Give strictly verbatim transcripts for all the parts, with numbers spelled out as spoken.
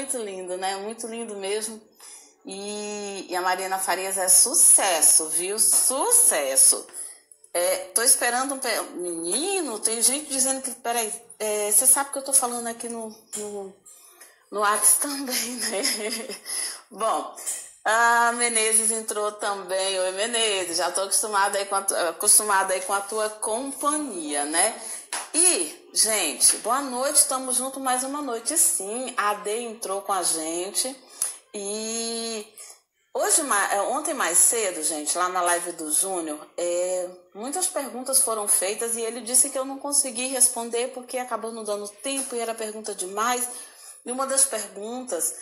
muito lindo, né? Muito lindo mesmo. E, e a Mariana Farias é sucesso, viu? Sucesso. É, tô esperando um menino, tem gente dizendo que, peraí, é, você sabe que eu tô falando aqui no, no, no WhatsApp também, né? Bom, a Menezes entrou também. Oi, Menezes, já tô acostumada aí com a, acostumada aí com a tua companhia, né? E, gente, boa noite, estamos juntos mais uma noite, sim. A Ade entrou com a gente e hoje, ontem mais cedo, gente, lá na live do Júnior, é, muitas perguntas foram feitas e ele disse que eu não consegui responder porque acabou não dando tempo e era pergunta demais. E uma das perguntas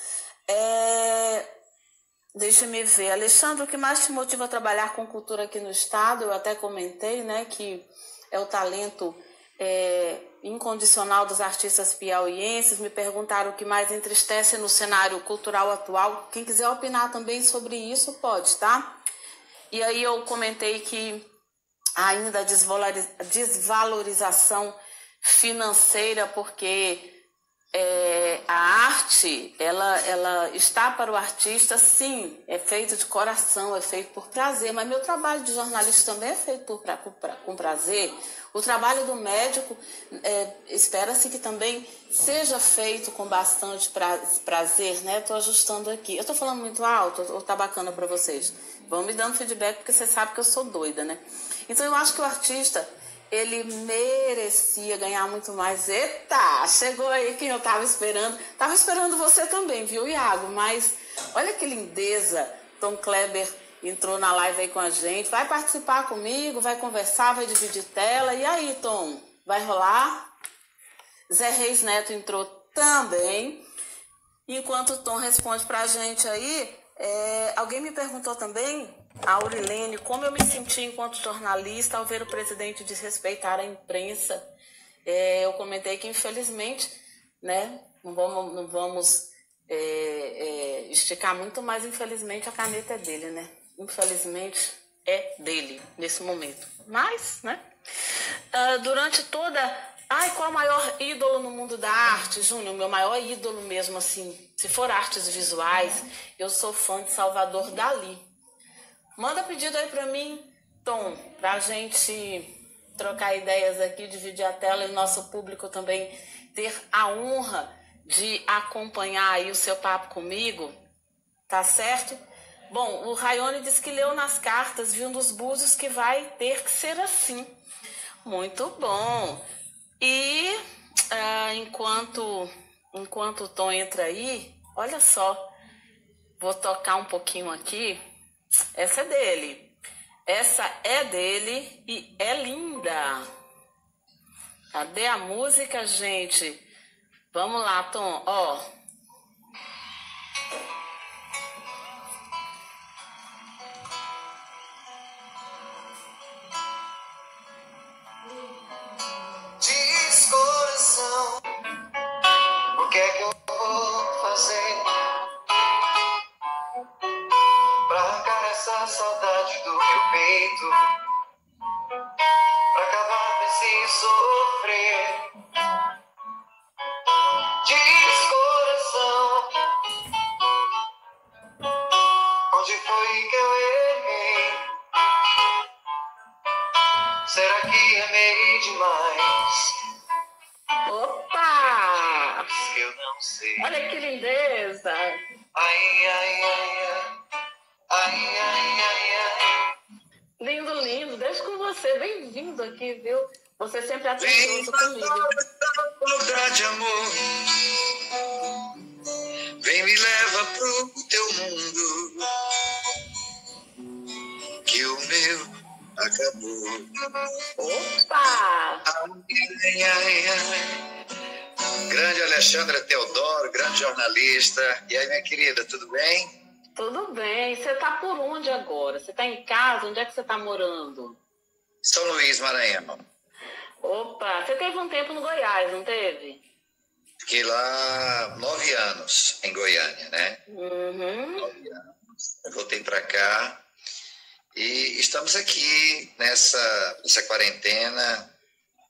é... Deixa-me ver. Alexandre, o que mais te motiva a trabalhar com cultura aqui no estado? Eu até comentei, né, que é o talento é, incondicional dos artistas piauienses. Me perguntaram o que mais entristece no cenário cultural atual. Quem quiser opinar também sobre isso, pode, tá? E aí eu comentei que ainda a desvalorização financeira, porque É, a arte, ela, ela está para o artista, sim, é feito de coração, é feito por prazer, mas meu trabalho de jornalista também é feito por, pra, pra, com prazer. O trabalho do médico, é, espera-se que também seja feito com bastante pra, prazer, né? Estou ajustando aqui. Eu estou falando muito alto ou tá bacana para vocês? Vão me dando feedback, porque você sabe que eu sou doida, né? Então eu acho que o artista, ele merecia ganhar muito mais. Eita, chegou aí quem eu tava esperando. Tava esperando você também, viu, Iago? Mas olha que lindeza. Tom Kleber entrou na live aí com a gente. Vai participar comigo, vai conversar, vai dividir tela. E aí, Tom, vai rolar? Zé Reis Neto entrou também. Enquanto o Tom responde pra gente aí, é... alguém me perguntou também, a Aurilene, como eu me senti enquanto jornalista ao ver o presidente desrespeitar a imprensa. É, eu comentei que, infelizmente, né, não vamos, não vamos é, é, esticar muito, mas, infelizmente, a caneta é dele, né? Infelizmente, é dele nesse momento. Mas, né, uh, durante toda... Ai, qual é o maior ídolo no mundo da arte, Júnior? Meu maior ídolo mesmo, assim, se for artes visuais, eu sou fã de Salvador Dalí. Manda pedido aí pra mim, Tom, pra gente trocar ideias aqui, dividir a tela e o nosso público também ter a honra de acompanhar aí o seu papo comigo, tá certo? Bom, o Rayone disse que leu nas cartas, viu nos búzios que vai ter que ser assim. Muito bom. E uh, enquanto, enquanto o Tom entra aí, olha só, vou tocar um pouquinho aqui. Essa é dele. Essa é dele e é linda. Cadê a música, gente? Vamos lá, Tom. Ó. Diz, coração, o que é que eu vou fazer pra arrancar essa saudade do meu peito, pra acabar com esse sofrer. Diz, coração, onde foi que eu errei? Será que amei demais? Opa! Eu não sei. Olha que lindeza! Ai, ai, ai, ai. Ai, ai, ai, ai. Lindo, lindo. Deixa com você. Bem-vindo aqui, viu? Você sempre Vem atencioso comigo. saudade, amor. Vem me leva pro teu mundo, que o meu acabou. Opa! Ai, ai, ai. Grande Alexandra Teodoro, grande jornalista. E aí, minha querida, tudo bem? Tudo bem. Você tá por onde agora? Você tá em casa? Onde é que você tá morando? São Luís, Maranhão. Opa! Você teve um tempo no Goiás, não teve? Fiquei lá nove anos, em Goiânia, né? Uhum. Nove anos. Eu voltei para cá e estamos aqui nessa, nessa quarentena.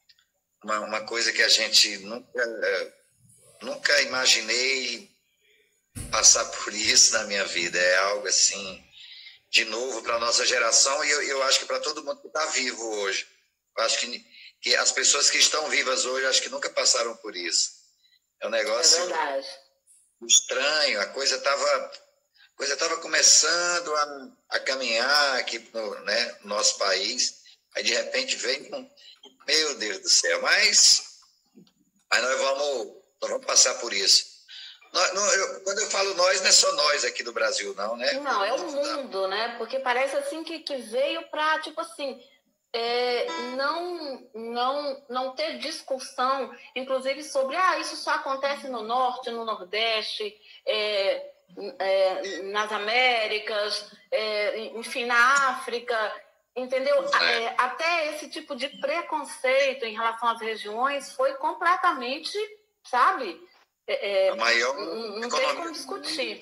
Uma, uma coisa que a gente nunca, nunca imaginei passar por isso na minha vida. É algo assim, de novo, para a nossa geração, e eu, eu acho que para todo mundo que está vivo hoje. Eu acho que, que as pessoas que estão vivas hoje, acho que nunca passaram por isso. É um negócio é verdade. estranho, a coisa estava coisa tava começando a, a caminhar aqui no, né, no nosso país, aí de repente vem com... Meu Deus do céu, mas, mas nós, vamos, nós vamos passar por isso. Nós, não, eu, quando eu falo nós, não é só nós aqui do Brasil, não, né? Não, é o mundo, né? Porque parece assim que, que veio para, tipo assim, é, não, não, não ter discussão, inclusive sobre, ah, isso só acontece no Norte, no Nordeste, é, é, nas Américas, é, enfim, na África, entendeu? É, até esse tipo de preconceito em relação às regiões foi completamente, sabe? É, a maior não tem como discutir.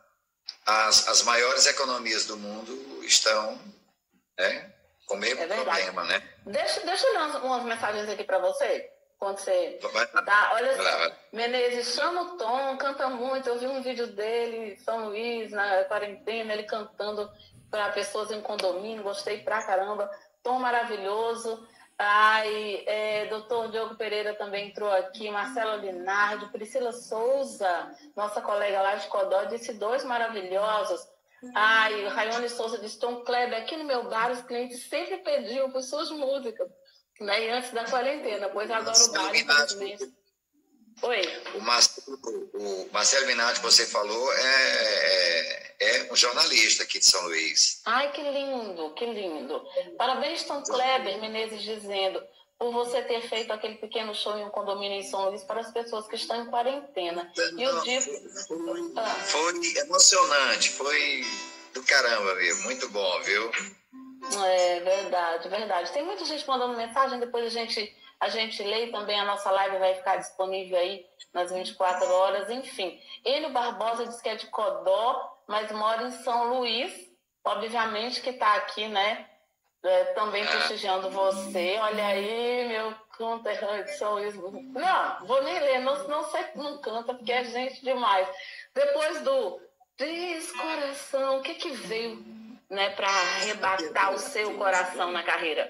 As, as maiores economias do mundo estão, né, com o mesmo é problema, né? Deixa, deixa eu ler umas, umas mensagens aqui para você. Quando você dá, olha só, Menezes chama o Tom, canta muito. Eu vi um vídeo dele em São Luís, na quarentena, ele cantando para pessoas em condomínio, gostei pra caramba. Tom maravilhoso. Ai, é, doutor Diogo Pereira também entrou aqui, Marcela Linardi, Priscila Souza, nossa colega lá de Codó, disse dois maravilhosos. Ai, o Raione Souza disse, Tom Kleber, aqui no meu bar os clientes sempre pediam por suas músicas, né? E antes da quarentena, pois agora o bar, infelizmente... Oi? O Marcelo, o Marcelo Minati, que você falou, é, é um jornalista aqui de São Luís. Ai, que lindo, que lindo. Parabéns, Tom Kleber, Menezes dizendo, por você ter feito aquele pequeno show em um condomínio em São Luís para as pessoas que estão em quarentena. Não, e o dia... foi, ah. foi emocionante, foi do caramba, viu? Muito bom, viu? É verdade, verdade. Tem muita gente mandando mensagem, depois a gente... A gente lê também, a nossa live vai ficar disponível aí nas vinte e quatro horas, enfim. Enio Barbosa diz que é de Codó, mas mora em São Luís, obviamente que está aqui, né, é, também prestigiando você. Olha aí, meu conterrâneo de São Luís. Não, vou nem ler, não, não sei que não canta, porque é gente demais. Depois do Diz Coração, o que que veio, né, para arrebatar o seu coração na carreira?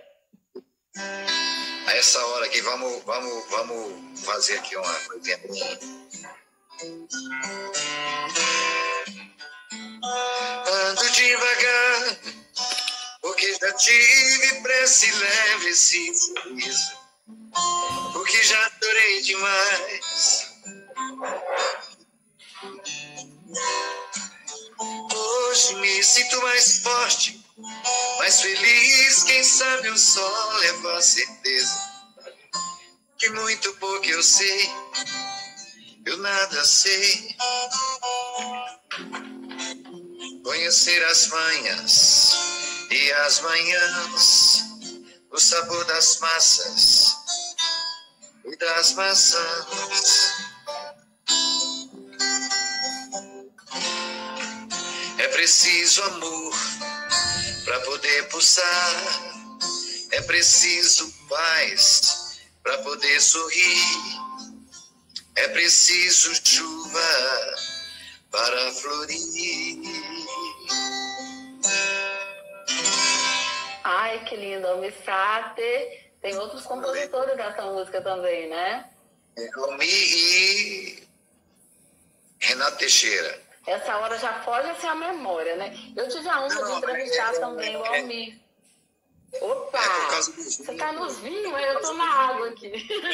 A essa hora aqui, vamos, vamos, vamos fazer aqui uma coisinha. Ando devagar, porque já tive pressa e leve esse sorriso, porque já chorei demais. Hoje me sinto mais forte, mais feliz, quem sabe o sol leva a certeza que muito pouco eu sei, eu nada sei. Conhecer as manhas e as manhãs, o sabor das massas e das maçãs. É preciso amor para poder pulsar, é preciso paz para poder sorrir, é preciso chuva para florir. Ai, que lindo, Almissate. Tem outros compositores dessa música também, né? Almi e Renato Teixeira. Essa hora já foge assim a memória, né? Eu tive a honra de entrevistar é, também é, o Almir. Opa! É você tá nos vinhos, mas eu tô na água aqui.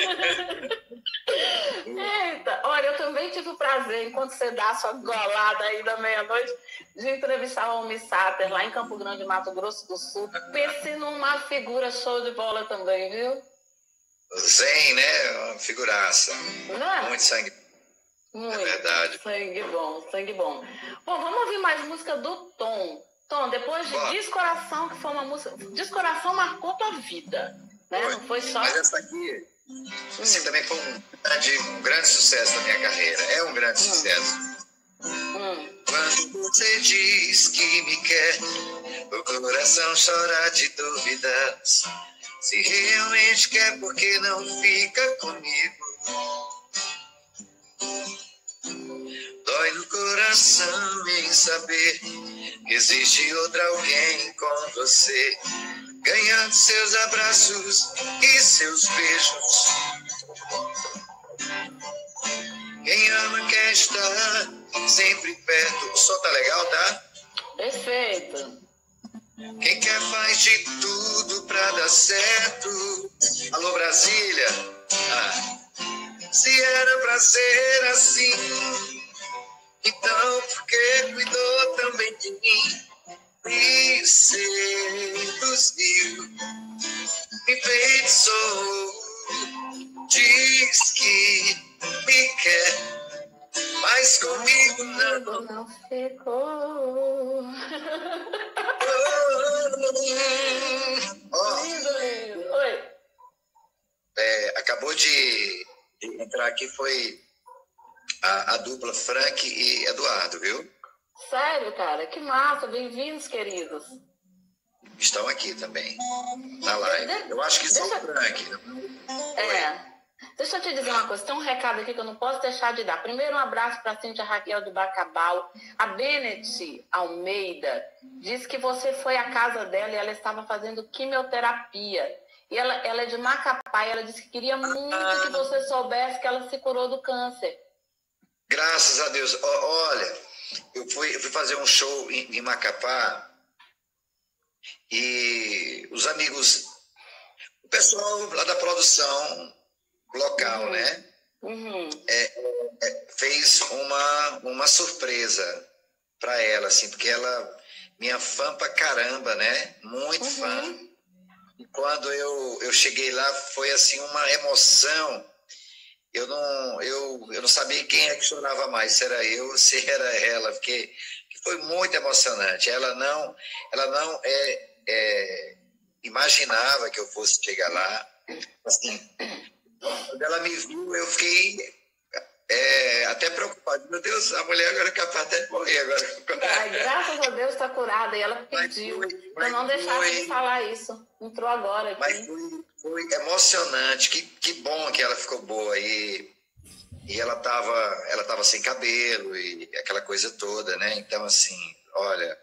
Eita! Olha, eu também tive o prazer, enquanto você dá a sua golada aí da meia-noite, de entrevistar o Almir Sater lá em Campo Grande, Mato Grosso do Sul. Pense numa figura show de bola também, viu? Zen, né? Uma figuraça. Não é? Muito sangue. Muito. É verdade. Sangue bom, sangue bom. Bom, vamos ouvir mais música do Tom. Tom, depois de Descoração, que foi uma música... Descoração marcou tua vida, né? Foi. Não foi só... Mas essa aqui, hum. esse também foi um grande, um grande sucesso na minha carreira. É um grande hum. sucesso. Hum. Quando você diz que me quer, o coração chora de dúvidas. Se realmente quer, por que não fica comigo? Dói no coração em saber que existe outra alguém com você, ganhando seus abraços e seus beijos. Quem ama quer estar sempre perto. O som tá legal, tá? Perfeito. Quem quer faz de tudo pra dar certo. Alô, Brasília. Ah. Se era pra ser assim, então por que cuidou também de mim? Me seduziu, me enfeitiçou, diz que me quer, mas comigo não. Não ficou. Oh, Lindo, lindo. Oi. É, acabou de, de entrar aqui, foi a, a dupla Frank e Eduardo, viu? Sério, cara? Que massa. Bem-vindos, queridos. Estão aqui também, na live. Eu acho que são Deixa... Frank. É. Deixa eu te dizer uma coisa. Tem um recado aqui que eu não posso deixar de dar. Primeiro, um abraço para a Cíntia Raquel do Bacabal. A Bennett Almeida disse que você foi à casa dela e ela estava fazendo quimioterapia. E ela, ela é de Macapá e ela disse que queria muito ah, que você soubesse que ela se curou do câncer. Graças a Deus. O, olha, eu fui, eu fui fazer um show em, em Macapá e os amigos, o pessoal lá da produção local, uhum. né? Uhum. É, é, fez uma, uma surpresa para ela, assim, porque ela, minha fã pra caramba, né? Muito uhum. fã. E quando eu, eu cheguei lá, foi assim uma emoção. Eu não, eu, eu não sabia quem é que chorava mais, se era eu ou se era ela, porque foi muito emocionante. Ela não, ela não é, é, imaginava que eu fosse chegar lá. Assim, quando ela me viu, eu fiquei é, até preocupado. Meu Deus, a mulher agora é capaz até de morrer agora. Ai, graças a Deus está curada. E ela pediu para não deixar foi, de falar isso. Entrou agora aqui. Mas foi, foi emocionante. Que, que bom que ela ficou boa. E, e ela estava ela tava sem cabelo e aquela coisa toda, né? Então, assim, olha,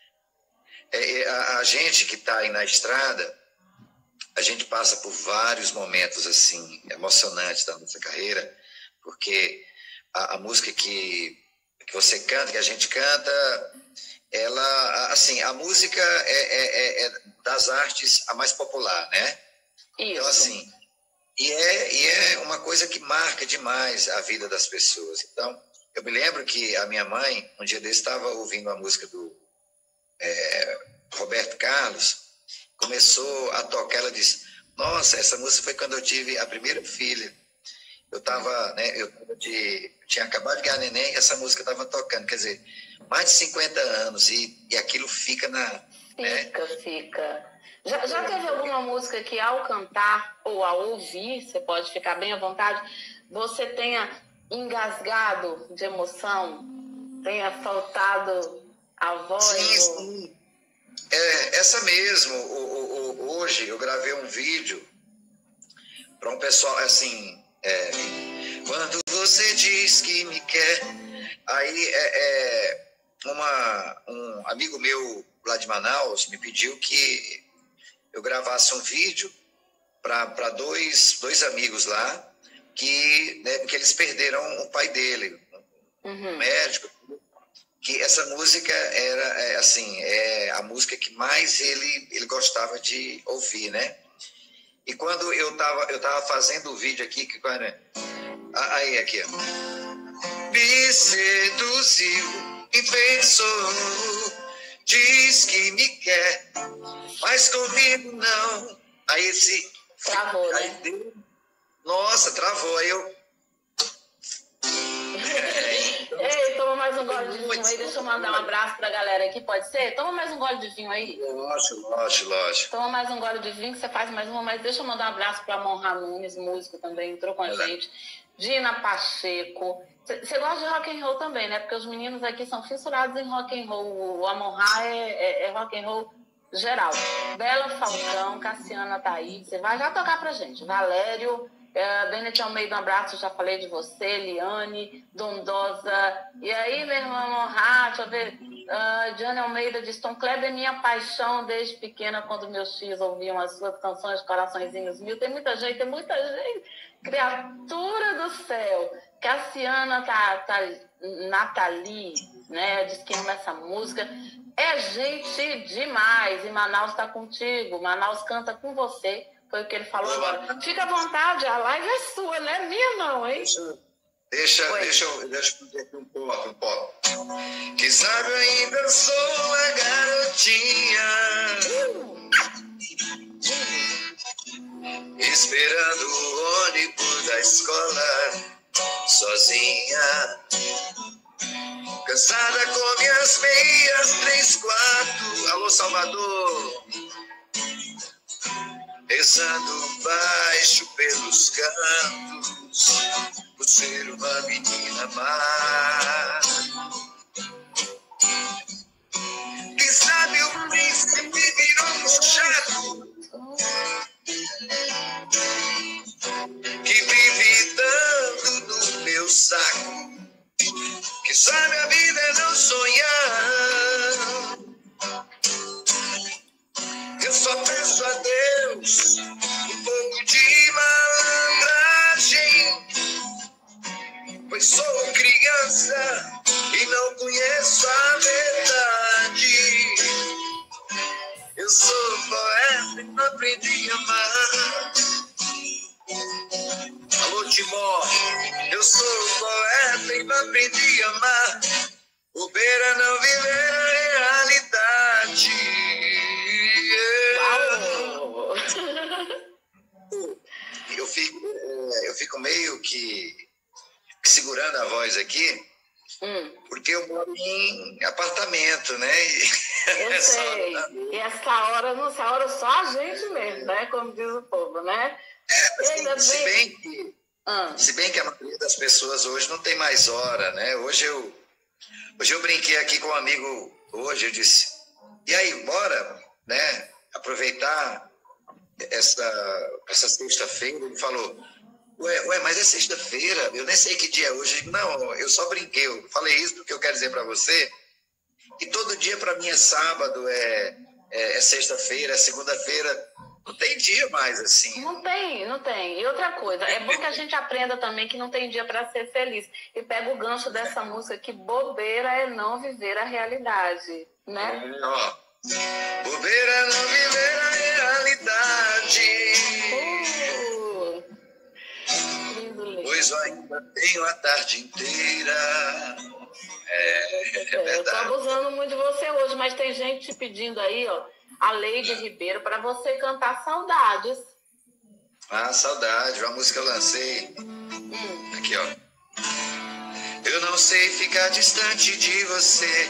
é, a, a gente que está aí na estrada, a gente passa por vários momentos, assim, emocionantes da nossa carreira, porque a, a música que, que você canta, que a gente canta, ela, assim, a música é, é, é das artes a mais popular, né? Isso. Então, assim, e é, e é uma coisa que marca demais a vida das pessoas. Então, eu me lembro que a minha mãe, um dia desse, estava ouvindo a música do é, Roberto Carlos, começou a tocar, ela disse, nossa, essa música foi quando eu tive a primeira filha. Eu estava, né, eu de, tinha acabado de ganhar neném e essa música estava tocando, quer dizer, mais de cinquenta anos e, e aquilo fica na... Fica, né? fica. Já, já teve alguma música que ao cantar ou ao ouvir, você pode ficar bem à vontade, você tenha engasgado de emoção, tenha faltado a voz? Sim, ou... sim. É, essa mesmo. O, o, o, hoje eu gravei um vídeo para um pessoal, assim, é, quando você diz que me quer, aí é, é, uma, um amigo meu lá de Manaus me pediu que eu gravasse um vídeo para dois, dois amigos lá, que, né, que eles perderam o pai dele, uhum. um médico, que essa música era, é, assim, é a música que mais ele, ele gostava de ouvir, né? E quando eu tava, eu tava fazendo o vídeo aqui, que né? Aí, aqui, ó. Me seduziu, enfeitiçou, diz que me quer, mas comigo não. Aí esse... Travou, aí, né? Deu, nossa, travou. Aí eu... Ei, toma mais um gole de vinho aí, deixa eu mandar um abraço pra galera aqui, pode ser? Toma mais um gole de vinho aí. Lógico, lógico, lógico. Toma mais um gole de vinho que você faz mais uma, mas deixa eu mandar um abraço pra Monra Nunes, músico também, entrou com a Olá. gente. Dina Pacheco. Você gosta de rock and roll também, né? Porque os meninos aqui são fissurados em rock and roll. O Amorra é, é, é rock and roll geral. Bela Falcão, Cassiana Thaís, você vai já tocar pra gente. Valério É, Bennett Almeida, um abraço, já falei de você. Liane, Dondosa. E aí, meu irmão Monrat, deixa eu ver. Uh, Diane Almeida diz: Tom Kleber é minha paixão desde pequena, quando meus filhos ouviam as suas canções, Coraçõezinhos Mil. Tem muita gente, tem muita gente. Criatura do céu. Cassiana tá, tá, Nathalie, né? Diz que ama essa música. É gente demais. E Manaus tá contigo. Manaus canta com você. Foi o que ele falou agora. Fica à vontade, a live é sua, não é minha não, hein? Deixa, deixa, deixa eu deixa eu fazer aqui um pouco, um pouco. Que sabe, ainda sou uma garotinha, uh. esperando o ônibus da escola, sozinha, cansada com minhas meias, três, quatro. Alô, Salvador. Rezando baixo pelos cantos, por ser uma menina má. Quem sabe o príncipe virou um chato, que vive dando no meu saco. Quem sabe a vida é não sonhar. Eu só peço a Deus um pouco de malandragem, pois sou criança e não conheço a verdade. Eu sou poeta e não aprendi a amar. Alô, Timó, eu sou poeta e não aprendi a amar. Bobeira não viver a realidade. Eu fico, eu fico meio que, que segurando a voz aqui, hum. porque eu moro em apartamento, né? E eu sei. E essa hora, nessa hora só a gente mesmo, né? Como diz o povo, né? É, assim, se, bem que, hum. se bem que a maioria das pessoas hoje não tem mais hora, né? Hoje eu, hoje eu brinquei aqui com um amigo, hoje eu disse, e aí, bora, né? Aproveitar essa, essa sexta-feira. Ele falou, ué, ué, mas é sexta-feira, eu nem sei que dia é hoje. Eu digo, não, eu só brinquei, eu falei isso porque eu quero dizer para você que todo dia para mim é sábado, é, é, é sexta-feira, é segunda-feira, não tem dia mais assim. Não tem, não tem. E outra coisa, é bom que a gente aprenda também que não tem dia para ser feliz. E pega o gancho dessa música, que bobeira é não viver a realidade, né? É, ó. Bobeira não viver a realidade. Uh, lindo, lindo. Pois eu ainda tenho a tarde inteira. É, é, é eu tô abusando muito de você hoje, mas tem gente te pedindo aí, ó, a Leide Ribeiro, para você cantar Saudades. Ah, Saudade, uma música que eu lancei. Hum. Aqui, ó. Eu não sei ficar distante de você.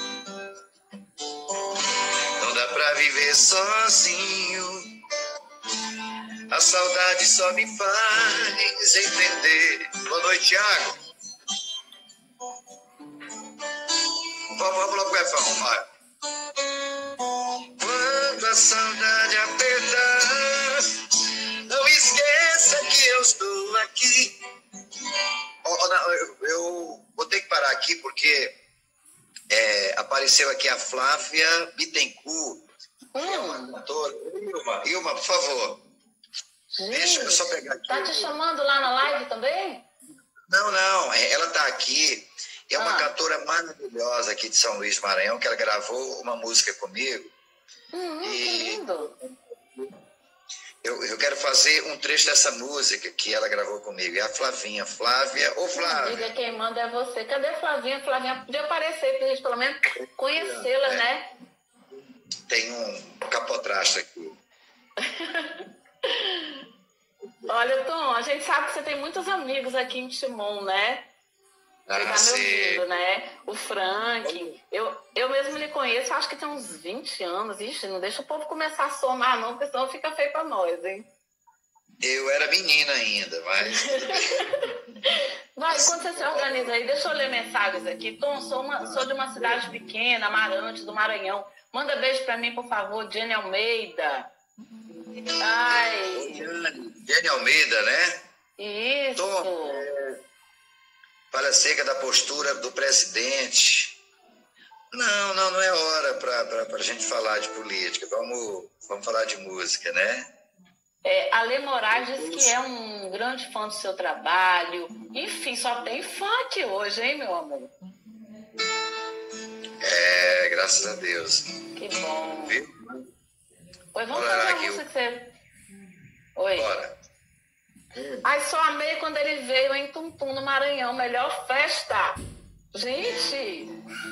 Não dá pra viver sozinho. A saudade só me faz entender. Boa noite, Thiago. Vamos lá pro refrão, vai. Quando a saudade apertar, não esqueça que eu estou aqui. Oh, oh, não, eu, eu vou ter que parar aqui porque é, apareceu aqui a Flávia Bittencourt, que é uma cantora. Ilma, Ilma, por favor. Gente, deixa eu só pegar aqui. Tá te chamando lá na live também? Não, não, ela tá aqui. É uma ah. cantora maravilhosa aqui de São Luís do Maranhão, que ela gravou uma música comigo. Hum, e que lindo. Eu, eu quero fazer um trecho dessa música que ela gravou comigo. É a Flavinha. Flávia. Ô, Flávia. Diga, quem manda é você. Cadê a Flavinha? Flavinha podia aparecer pra gente pelo menos conhecê-la, é. né? Tem um capotraste aqui. Olha, Tom, a gente sabe que você tem muitos amigos aqui em Timon, né? Você ah, tá me ouvindo, né? O Frank. Eu, eu mesmo lhe conheço, acho que tem uns vinte anos. Ixi, não deixa o povo começar a somar, não, porque senão fica feio pra nós, hein? Eu era menina ainda, mas... Vai, quando você se organiza aí, deixa eu ler mensagens aqui. Tom, sou, uma, sou de uma cidade pequena, Amarante, do Maranhão. Manda beijo pra mim, por favor, Jenny Almeida. Ai. Jenny Almeida, né? Isso. Tom, é, fala acerca da postura do presidente. Não, não, não é hora para a gente falar de política. Vamos, vamos falar de música, né? É, Ale Moraes diz que é um grande fã do seu trabalho. Enfim, só tem funk hoje, hein, meu amor? É, graças a Deus. Que bom. Viu? Oi, vamos fazer a música que você... Oi. Bora. Ai, só amei quando ele veio em Tum-Tum, no Maranhão. Melhor festa. Gente...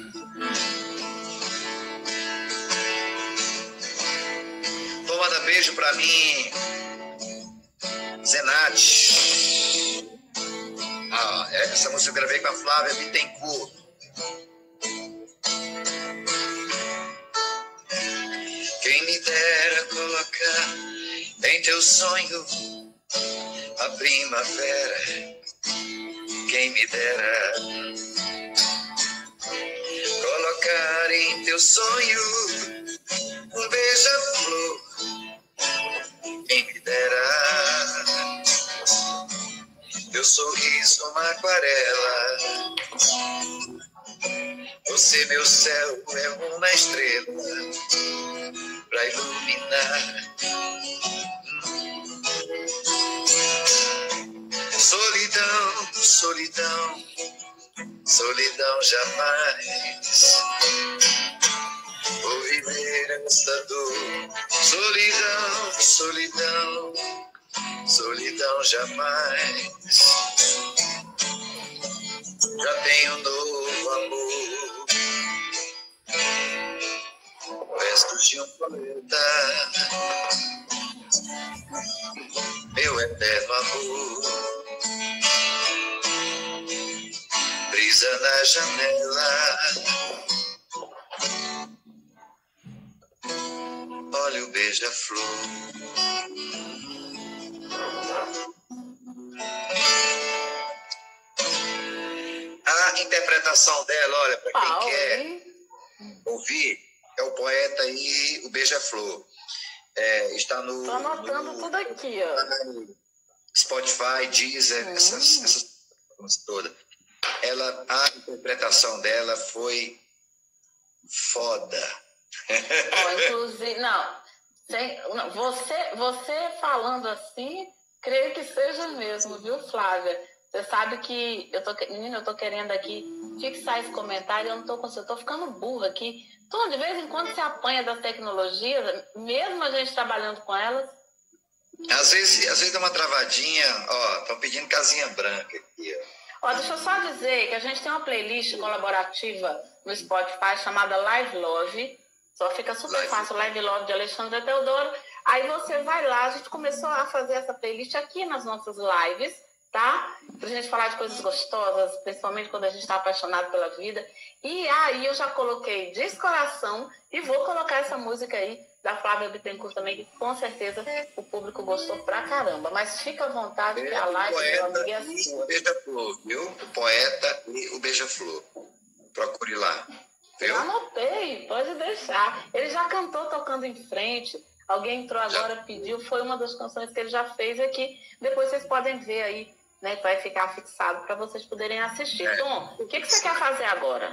Tom, manda beijo pra mim. Zenate. Ah, essa música eu gravei com a Flávia Bittencourt. Quem me dera colocar em teu sonho a primavera. Quem me dera colocar em teu sonho um beija-flor. Quem me dera teu sorriso uma aquarela. Você, meu céu, é uma estrela pra iluminar. Solidão, solidão, solidão jamais. Vou viver essa dor. Solidão, solidão, solidão jamais. Já tenho um novo amor, restos de um poeta, meu eterno amor. Brisa na janela, olha o beija-flor. A interpretação dela, olha, para quem quer ouvir, é o poeta e o beija-flor. É, está no... Tô anotando no, tudo aqui, ó. Spotify, Deezer, hum. essas, essas coisas todas. Ela, a interpretação dela foi foda. Ó, inclusive, não, sem, não você, você falando assim, creio que seja mesmo, viu, Flávia? Você sabe que eu tô, menina, eu tô querendo aqui fixar esse comentário, eu não tô conseguindo, eu tô ficando burra aqui. Então, de vez em quando você apanha das tecnologias, mesmo a gente trabalhando com elas. Às vezes, às vezes dá uma travadinha, ó, estão pedindo casinha branca aqui, ó. Ó, deixa eu só dizer que a gente tem uma playlist colaborativa no Spotify chamada Live Love. Só fica super Live. fácil, Live Love de Alexandre Teodoro. Aí você vai lá, a gente começou a fazer essa playlist aqui nas nossas lives, tá? Pra gente falar de coisas gostosas, principalmente quando a gente tá apaixonado pela vida. E aí eu já coloquei Descoração e vou colocar essa música aí da Flávia Bittencourt também, que com certeza o público gostou pra caramba. Mas fica à vontade, que a live, meu amigo, é sua. O Beija-Flor, viu? O poeta e o Beija-Flor. Procure lá. Viu? Eu anotei, pode deixar. Ele já cantou Tocando em Frente. Alguém entrou agora, já pediu. Foi uma das canções que ele já fez aqui. Depois vocês podem ver aí, né? Que vai ficar fixado para vocês poderem assistir. É. Tom, o que, que você quer fazer agora?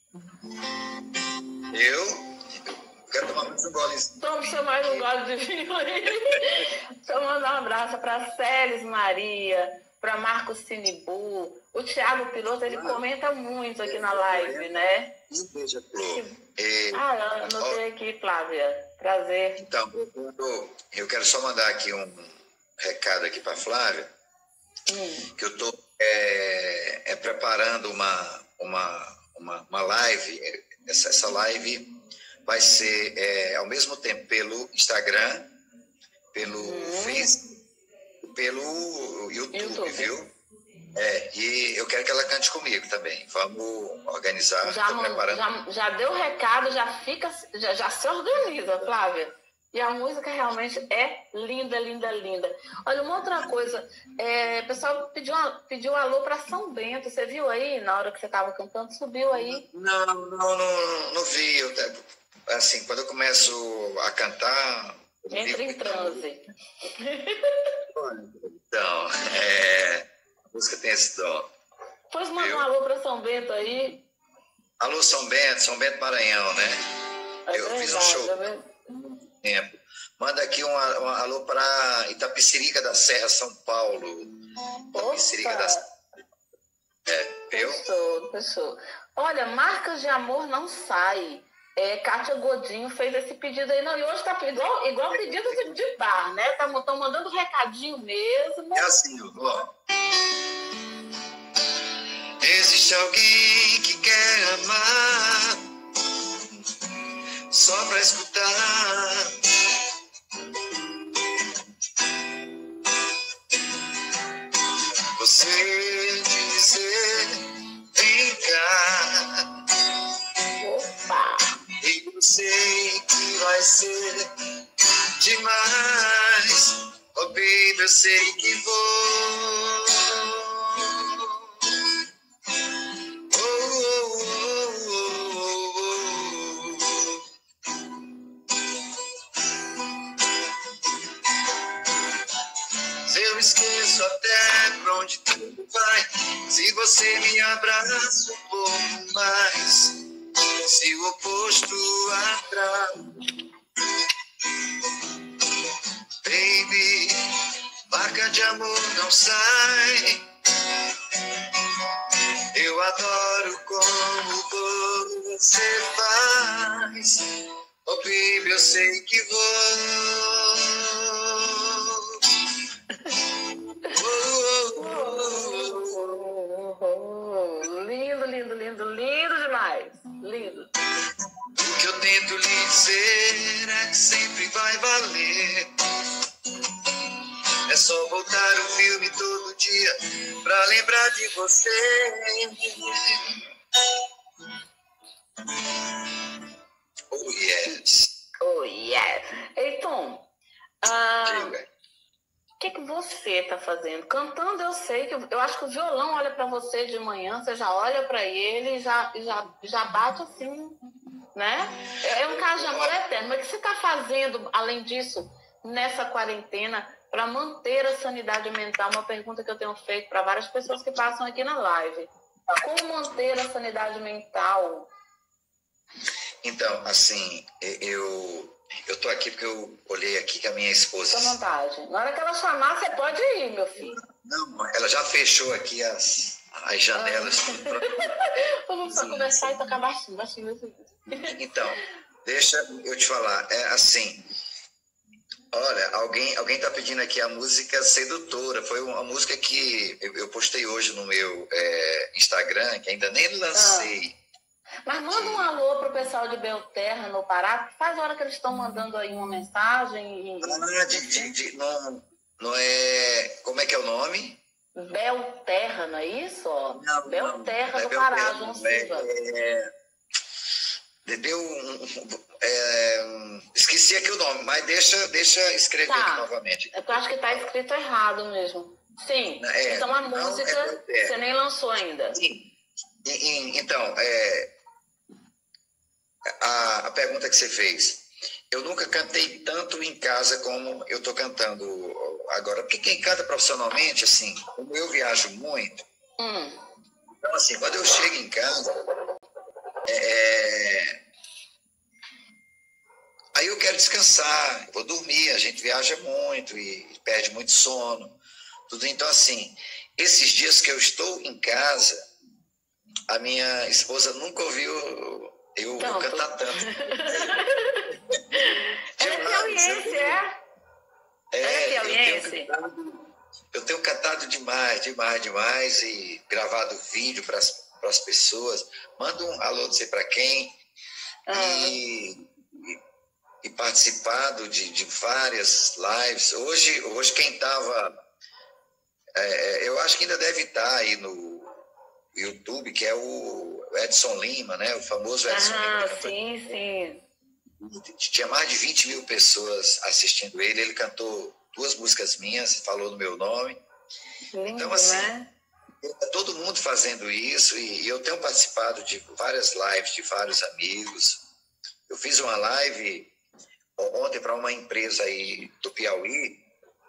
Eu quero tomar mais um golezinho. Toma seu mais um gole de vinho aí. Deixa eu mandar um abraço para Célis Maria, para Marcos Sinibu. O Thiago Piloto, ele ah, comenta muito aqui na live, né? Beija-Flor. Ah, eu anotei aqui, Flávia. Prazer. Então, eu, eu quero só mandar aqui um recado aqui para Flávia, hum. que eu estou é, é, preparando uma, uma, uma, uma live. Essa, essa live vai ser é, ao mesmo tempo pelo Instagram, pelo hum. Facebook, pelo YouTube, YouTube. viu? É, e eu quero que ela cante comigo também. Vamos organizar. Já, preparando. já, já deu o recado, já fica, já, já se organiza, Flávia. E a música realmente é linda, linda, linda. Olha, uma outra coisa, é, o pessoal pediu, pediu alô para São Bento. Você viu aí, na hora que você estava cantando, subiu aí? Não, não, não, não vi. Eu, assim, quando eu começo a cantar... Entra em transe. Então, é, a música tem esse dom. Pois manda um alô para São Bento aí. Alô, São Bento, São Bento Maranhão, né? É eu verdade, fiz um show. É tempo. Manda aqui um, um alô para Itapecerica da Serra, São Paulo. Itapecerica da Serra. É, viu? Fechou, fechou. Olha, marcas de amor não sai. É, Kátia Godinho fez esse pedido aí. Não, e hoje tá igual, igual pedido de, de bar, né? Estão tá, mandando recadinho mesmo. É assim, ó. Existe alguém que quer amar só pra escutar. Você dizer, vem cá. Opa! E eu sei que vai ser demais. Oh, baby, eu sei que vou. Oh, oh, oh, oh, oh. Se eu esqueço até pra onde tudo vai, se você me abraça um pouco mais, se o oposto atrai, baby, marca de amor não sai. Eu adoro como você faz. Oh, baby, eu sei que vou. Oh, oh, oh, oh. Lindo, lindo, lindo, lindo demais. Lindo. O que eu tento lhe dizer é que sempre vai valer. É só voltar o filme todo dia pra lembrar de você. Oh, yes. Oh, yes. Então, ah, o que, que você tá fazendo? Cantando, eu sei que... Eu acho que o violão olha pra você de manhã, você já olha pra ele e já, já, já bate assim, né? É um caso de amor eterno. Mas o que você tá fazendo, além disso, nessa quarentena, para manter a sanidade mental? Uma pergunta que eu tenho feito para várias pessoas que passam aqui na live. Como manter a sanidade mental? Então, assim, eu eu tô aqui porque eu olhei aqui que a minha esposa... Fica à vontade. Na hora que ela chamar, você pode ir, meu filho. Não, ela já fechou aqui as, as janelas. Ah. Vamos só conversar e tocar baixinho, baixinho, baixinho. Então, deixa eu te falar. É assim... Olha, alguém alguém está pedindo aqui a música Sedutora. Foi uma música que eu, eu postei hoje no meu é, Instagram, que ainda nem lancei. Ah. Mas manda um alô pro pessoal de Belterra, no Pará. Faz hora que eles estão mandando aí uma mensagem. E... Ah, de, de, de, não, não é... Como é que é o nome? Belterra, não é isso? Não, Belterra não, do Pará, Belterra, João é, Silva. É, deu um, é, esqueci aqui o nome, mas deixa, deixa escrever tá. aqui novamente. Eu acho que está escrito errado mesmo. Sim, é, então a música é, você nem lançou ainda. Sim. E, e, então, é, a, a pergunta que você fez, eu nunca cantei tanto em casa como eu estou cantando agora, porque quem canta profissionalmente, assim, como eu viajo muito, hum. então assim, quando eu chego em casa, é, aí eu quero descansar, vou dormir, a gente viaja muito e perde muito sono, tudo. Então, assim, esses dias que eu estou em casa, a minha esposa nunca ouviu eu Pronto. cantar tanto. Ela é piauiense, é? É, Ela é piauiense? Eu tenho, cantado, eu tenho cantado demais, demais, demais, e gravado vídeo para as pessoas. Manda um alô, não sei para quem. Ah. E, e, e participado de, de várias lives. Hoje, hoje quem estava... É, eu acho que ainda deve estar aí no YouTube, que é o Edson Lima, né? O famoso Edson ah, Lima. Sim, sim. Tinha mais de vinte mil pessoas assistindo ele. Ele cantou duas músicas minhas, falou no meu nome. Lindo, então, assim, né? todo mundo fazendo isso, e eu tenho participado de várias lives de vários amigos. Eu fiz uma live ontem para uma empresa aí do Piauí,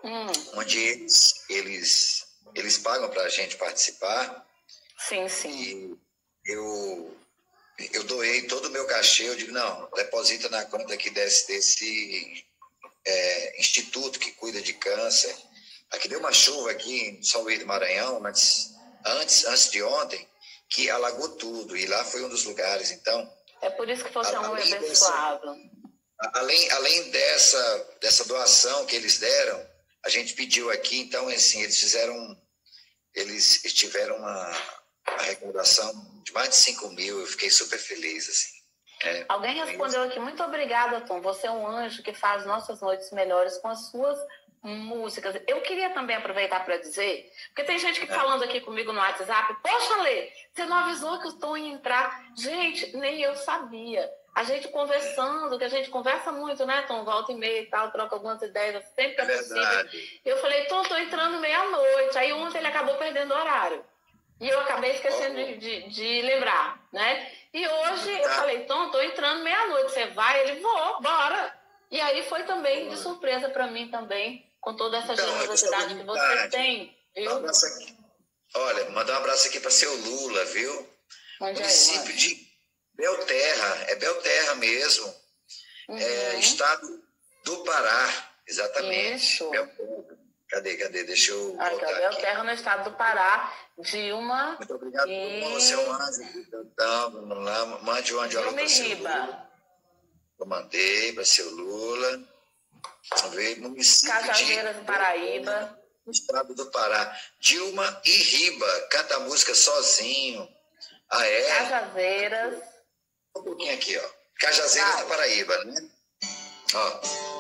Hum. onde eles, eles, eles pagam para a gente participar. Sim, sim. E eu, eu doei todo o meu cachê. Eu digo, não, deposita na conta aqui desse, desse é, instituto que cuida de câncer. Aqui deu uma chuva aqui em São Luís do Maranhão, mas antes, antes de ontem, que alagou tudo. E lá foi um dos lugares. Então, é por isso que você é um além abençoado. Dessa, além além dessa, dessa doação que eles deram, a gente pediu aqui. Então, assim, eles fizeram... Eles tiveram uma arrecadação de mais de cinco mil. Eu fiquei super feliz, assim. É, Alguém respondeu aqui, muito obrigada, Tom. Você é um anjo que faz nossas noites melhores com as suas músicas. Eu queria também aproveitar para dizer, porque tem gente que falando aqui comigo no WhatsApp, poxa, Lê, você não avisou que o Tom ia entrar. Gente, nem eu sabia. A gente conversando, que a gente conversa muito, né, Tom? Volta e meia e tal, troca algumas ideias, sempre que é possível. Eu falei, Tom, tô entrando meia-noite. Aí ontem ele acabou perdendo o horário. E eu acabei esquecendo de, de, de lembrar, né? E hoje eu falei, Tom, tô entrando meia-noite, você vai? Ele, vou, bora. E aí foi também de surpresa para mim também, com toda essa então, generosidade que você tem, viu? Um abraço aqui. Olha, mandar um abraço aqui para seu Lula, viu? Onde município é, de Belterra, é Belterra mesmo, uhum. é, estado do Pará, exatamente. Isso. Belterra. Cadê, cadê? Deixa eu ah, voltar então, aqui. Belterra, no estado do Pará, Dilma. Muito obrigado e... por você, um anjo. Então, vamos lá, mande um anjo para seu Lula. Eu mandei para seu Lula. Vamos ver, município Cajazeiras, de... do Paraíba. No estado do Pará. Dilma e Riba, canta a música sozinho. Ah, é? Cajazeiras. Um pouquinho aqui, ó. Cajazeiras ah. do Paraíba, né? Ó.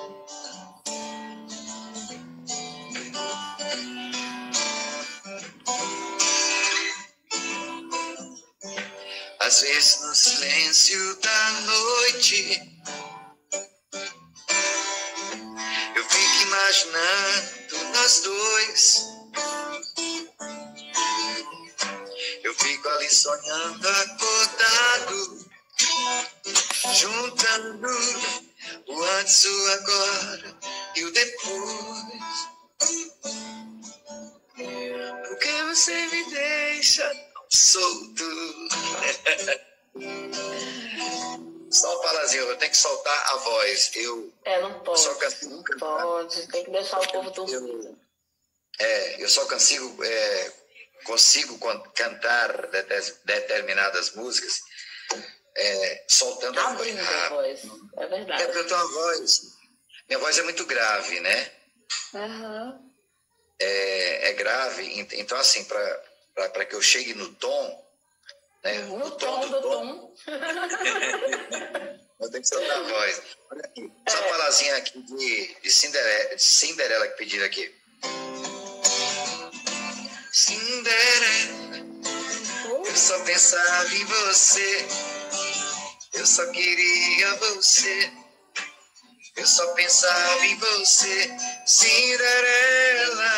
Às vezes no silêncio da noite eu fico imaginando nós dois. Eu fico ali sonhando acordado, juntando o antes, o agora e o depois. Porque você me deixa tão solto. Só um palazinho, eu tenho que soltar a voz. Eu, é, não pode. Só consigo, não pode, tem que deixar o povo dormir. É, eu só consigo, é, consigo cantar determinadas músicas é, soltando a voz. A voz, é verdade. É porque eu tenho uma voz, minha voz é muito grave, né? Uhum. É, é grave, então assim, para que eu chegue no tom, né? No, no tom, tom do tom. tom. Eu tenho que soltar a voz. Olha aqui, só uma palavrinha aqui de, de, Cinderela, de Cinderela que pediram aqui. Cinderela, uh. eu só pensava em você, eu só queria você, eu só pensava em você, Cinderela,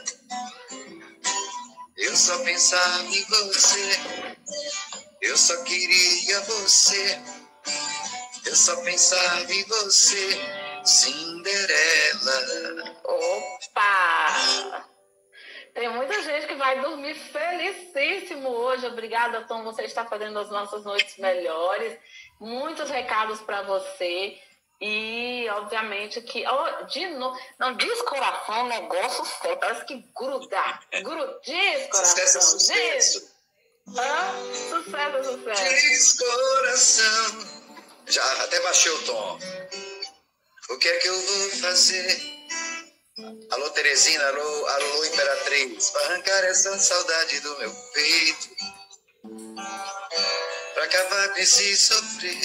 eu só pensava em você, eu só queria você, eu só pensava em você, Cinderela. Opa! Tem muita gente que vai dormir felicíssimo hoje. Obrigada, Tom. Você está fazendo as nossas noites melhores. Muitos recados para você. E, obviamente, que... Oh, de novo... Não, diz coração, negócio sério. Parece que gruda. Gruda. Diz coração. Sucesso, sucesso. Diz. Ah, sucesso, sucesso. Diz coração. Já até baixei o tom. O que é que eu vou fazer? Alô, Teresina, alô, alô, Imperatriz, pra arrancar essa saudade do meu peito, pra acabar com esse sofrer.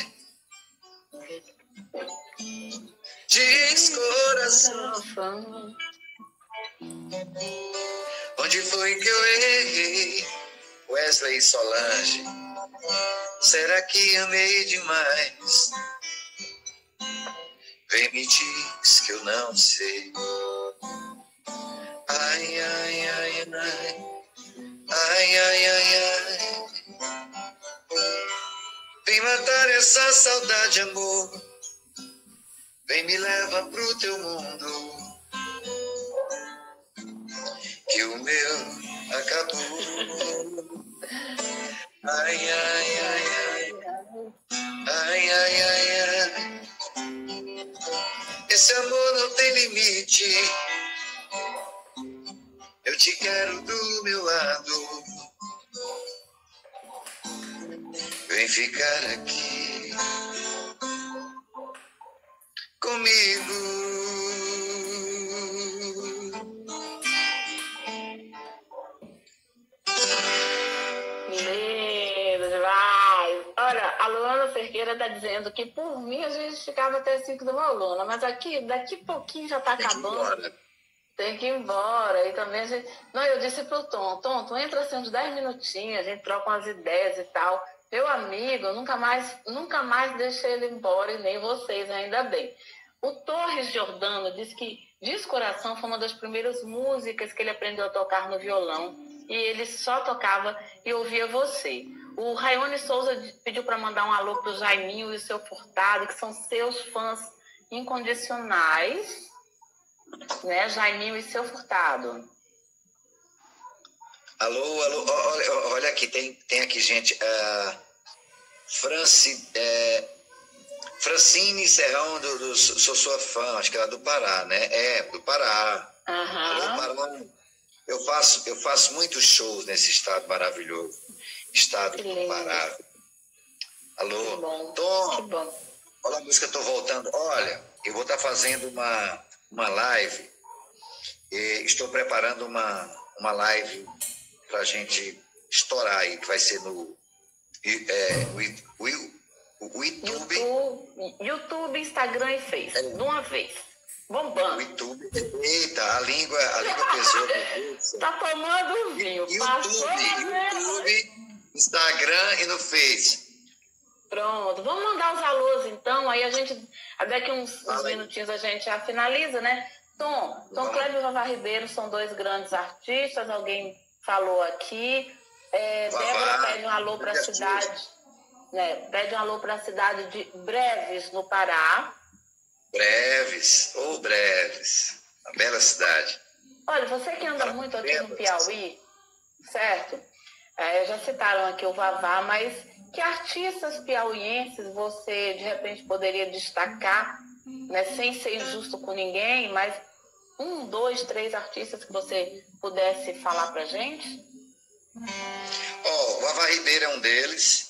Diz coração, onde foi que eu errei? Wesley e Solange, será que amei demais? Vem me diz que eu não sei. Ai, ai, ai, ai. Ai, ai, ai, ai. Vem matar essa saudade, amor. Vem me leva pro teu mundo. meu acabou. Ai, ai, ai, ai. Ai, ai, ai, ai. Esse amor não tem limite. Eu te quero do meu lado. Vem ficar aqui comigo. Lindo demais. Olha, a Luana Cerqueira está dizendo que por mim a gente ficava até cinco da manhã, Luana, mas aqui, daqui a pouquinho já está acabando. Tem que ir embora. E também a gente... Não, eu disse pro Tom, Tom, tu entra assim uns dez minutinhos, a gente troca umas ideias e tal. Meu amigo, eu nunca mais, nunca mais deixei ele embora, e nem vocês, ainda bem. O Torres Giordano disse que Descoração foi uma das primeiras músicas que ele aprendeu a tocar no violão. E ele só tocava e ouvia você. O Raione Souza pediu para mandar um alô pro Jaiminho e o seu Furtado, que são seus fãs incondicionais. Né, Jaiminho e seu Furtado. Alô, alô, olha, olha aqui, tem, tem aqui, gente. Uh, Franci, é, Francine Serrão, do, do, sou sua fã, acho que ela é do Pará, né? É, do Pará. Uhum. Alô, Pará. Eu faço, eu faço muitos shows nesse estado maravilhoso. Estado do Pará. Alô, que bom. Tom, que bom. Olha a música, eu tô voltando. Olha, eu vou estar fazendo uma, uma live. E estou preparando uma, uma live para a gente estourar aí, que vai ser no é, o, o, o YouTube. YouTube. YouTube, Instagram e Face. É. De uma vez. Bombando. O YouTube. Eita, a língua, a língua pesou. Tá tomando vinho. YouTube, YouTube, Instagram e no Face. Pronto. Vamos mandar os alôs, então. Aí a gente, daqui uns, uns minutinhos a gente já finaliza, né? Tom, Tom Cléber e Vavá Ribeiro são dois grandes artistas, alguém falou aqui. É, Débora pede um alô para a cidade, né? Pede um alô para a cidade de Breves, no Pará. Breves, ou oh, Breves, uma bela cidade. Olha, você que anda muito aqui no Piauí, certo? É, já citaram aqui o Vavá, mas que artistas piauienses você, de repente, poderia destacar, né, sem ser injusto com ninguém, mas um, dois, três artistas que você pudesse falar pra gente? Ó, oh, o Vavá Ribeiro é um deles.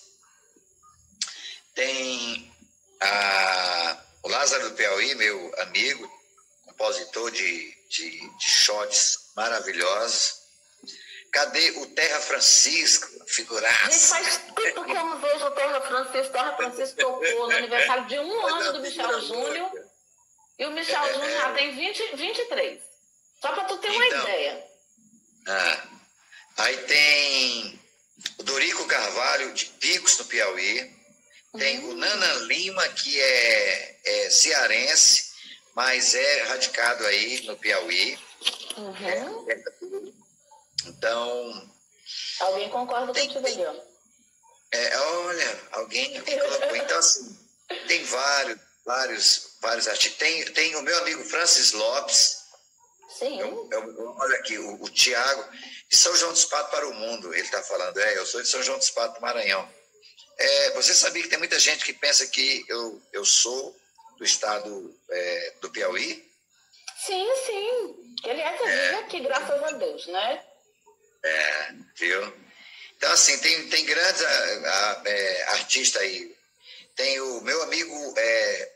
Tem a, o Lázaro do Piauí, meu amigo, compositor de, de, de shots maravilhosos. Cadê o Terra Francisco? Figuraça. Gente, faz tempo que eu não vejo o Terra Francisco. Terra Francisco tocou no aniversário de um ano do Michel Júnior. E o Michel é, Júnior já tem vinte, vinte e três. Só para tu ter uma então, ideia. Ah, aí tem o Dorico Carvalho, de Picos, no Piauí. Tem uhum. o Nana Lima, que é, é cearense, mas é radicado aí no Piauí. Uhum. É, é, então... Alguém concorda tem, contigo ali, ó. É, olha, alguém colocou. Então, assim, tem vários, vários, vários artistas. Tem, tem o meu amigo Francis Lopes. Sim. Eu, eu, olha aqui, o, o Tiago, de São João dos Patos para o mundo, ele está falando. É, eu sou de São João dos Patos, Maranhão. É, você sabia que tem muita gente que pensa que eu, eu sou do estado é, do Piauí? Sim, sim. Ele é, é aqui, graças a Deus, né? É, viu? Então, assim, tem, tem grandes a, a, é, artistas aí. Tem o meu amigo, é,